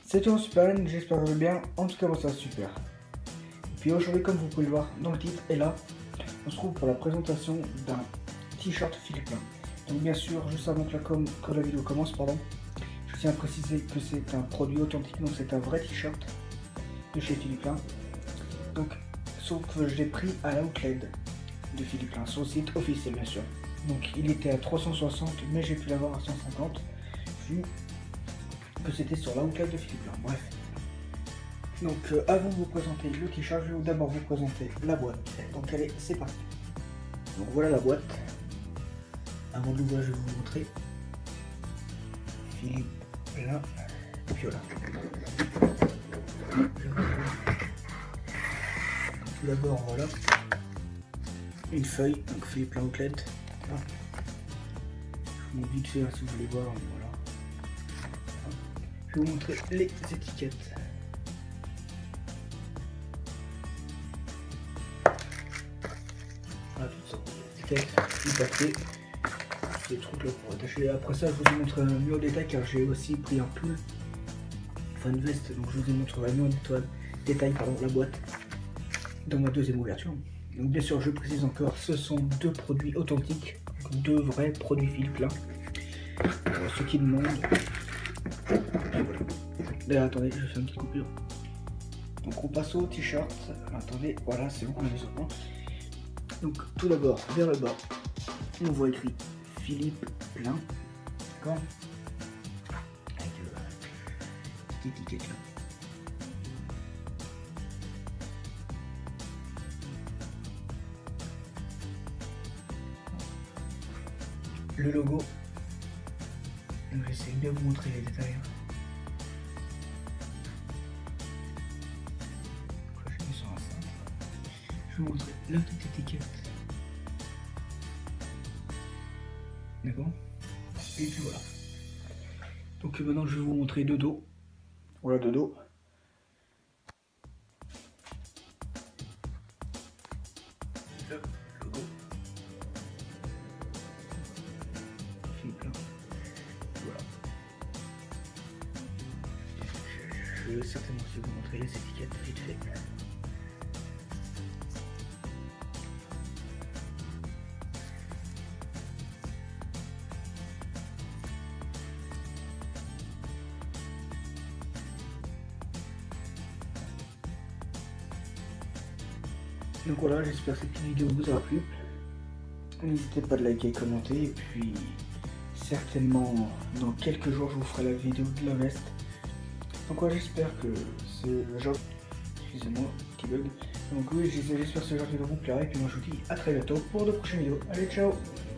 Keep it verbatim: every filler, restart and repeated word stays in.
C'est tout super, j'espère que vous allez bien, en tout cas moi ça va super. Et puis aujourd'hui, comme vous pouvez le voir dans le titre et là, on se trouve pour la présentation d'un t-shirt Philippe Plein. Donc bien sûr, juste avant que la, com que la vidéo commence, pardon, je tiens à préciser que c'est un produit authentique, donc c'est un vrai t-shirt de chez Philippe Plein. Donc, sauf que je l'ai pris à l'outlet de Philippe Plein, sur le site officiel bien sûr. Donc il était à trois cent soixante, mais j'ai pu l'avoir à cent cinquante, vu que c'était sur l'outlet de Philippe Plein. Bref. Donc euh, avant de vous présenter le t-shirt, je vais d'abord vous présenter la boîte. Donc allez, c'est parti. Donc voilà la boîte. Avant de l'ouvrir, je vais vous montrer. Philippe Plein. Et puis voilà. Tout d'abord, voilà. Une feuille, donc Philippe Plein outlet. Voilà. Je vous montre vite fait hein, si vous voulez voir. Voilà. Je vais vous montrer les étiquettes. Voilà, toutes sortes d'étiquettes, du papier, des trucs là pour attacher. Après ça, je vous ai montré un mieux en détail car j'ai aussi pris un pull, enfin une veste, donc je vous ai montré mieux en détail pardon, la boîte dans ma deuxième ouverture. Donc bien sûr, je précise encore, ce sont deux produits authentiques, deux vrais produits Philippe Plein. Pour ceux qui demandent. Voilà. D'ailleurs, attendez, je fais une petite coupure. Donc on passe au t-shirt. Attendez, voilà, c'est bon, on a vu ça. Donc tout d'abord, vers le bas, on voit écrit Philippe Plein, d'accord, avec euh, cette étiquette là. Le logo, j'essaie de bien vous montrer les détails. Je vais vous montrer la petite étiquette. D'accord. Et puis voilà. Donc maintenant je vais vous montrer de dos. Voilà de dos. Le logo. Philippe Plein. Voilà. Je vais certainement aussi vous montrer les étiquettes vite fait. Donc voilà, j'espère que cette petite vidéo vous aura plu. N'hésitez pas à liker et commenter. Et puis certainement dans quelques jours je vous ferai la vidéo de la veste. Donc voilà, j'espère que ce genre... Excusez-moi, petit bug. Donc oui, j'espère que ce genre de vidéo vous plaira. Et puis moi je vous dis à très bientôt pour de prochaines vidéos. Allez, ciao!